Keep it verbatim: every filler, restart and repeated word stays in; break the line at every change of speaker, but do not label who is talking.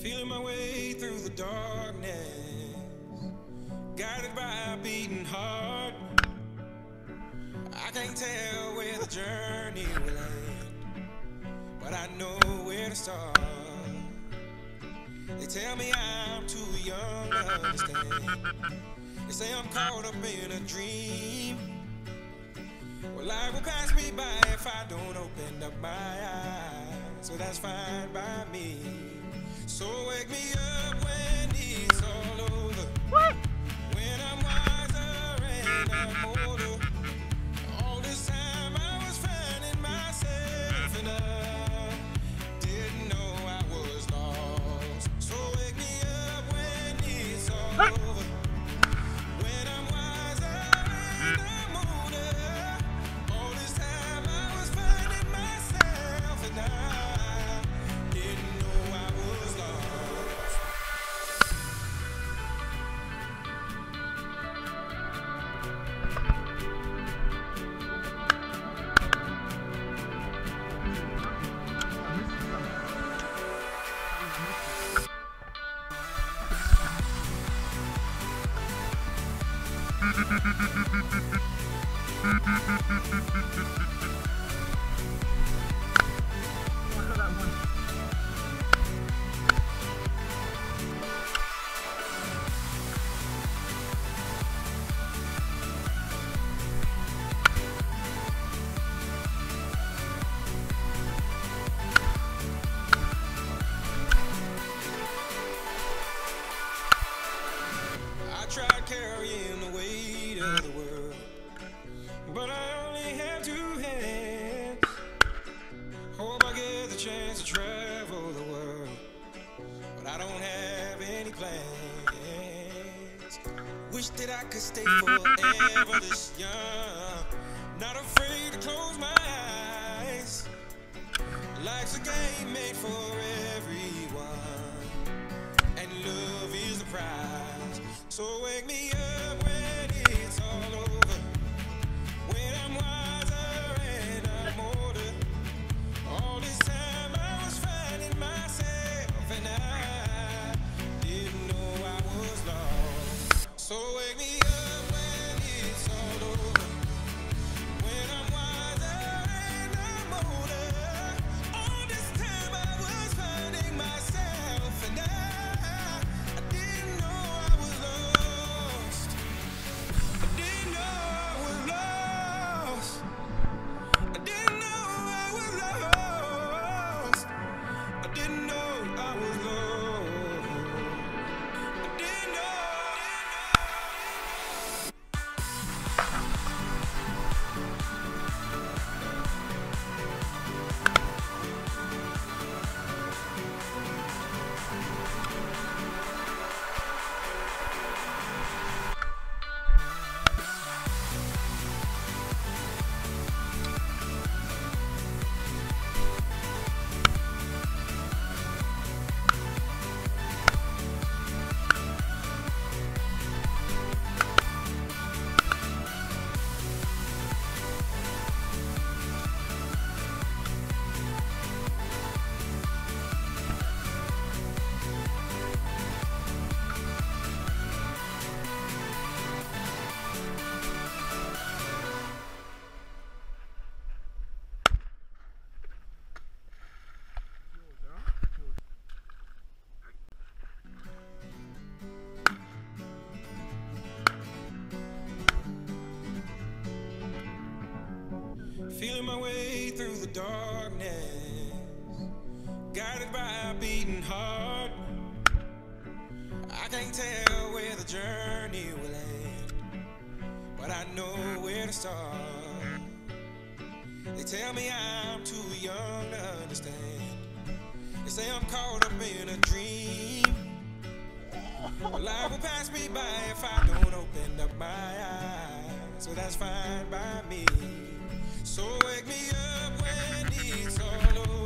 Feeling my way through the darkness, guided by a beating heart. I can't tell where the journey will end, but I know where to start. They tell me I'm too young to understand. They say I'm caught up in a dream. Well, life will pass me by if I don't open up my eyes. So that's fine by me. So wake me up when it's all over. What? When I'm wiser and I'm older. All this time I was finding myself and I didn't know I was lost. So wake me up when it's all what? Over. When I'm wiser and I'm older. All this time I was finding myself and I didn't know I was lost. Tried carrying the weight of the world, but I only have two hands. Hope I get the chance to travel the world, but I don't have any plans. Wish that I could stay forever this young, not afraid to close my eyes. Life's a game made for everyone, and love is the prize. So wake me up when it's all over. When I'm wiser and I'm older. All this time I was finding myself and I didn't know I was lost. So wake me up when it's all over. When I'm wiser and I'm older. All this time I was finding myself and I, I didn't know I was lost. I didn't know I was lost. I didn't know I was lost. I didn't know I was lost. I didn't know. Feeling my way through the darkness, guided by a beating heart. I can't tell where the journey will end, but I know where to start. They tell me I'm too young to understand. They say I'm caught up in a dream. Well, life will pass me by if I don't open up my eyes. So that's fine by me. So wake me up when it's all over.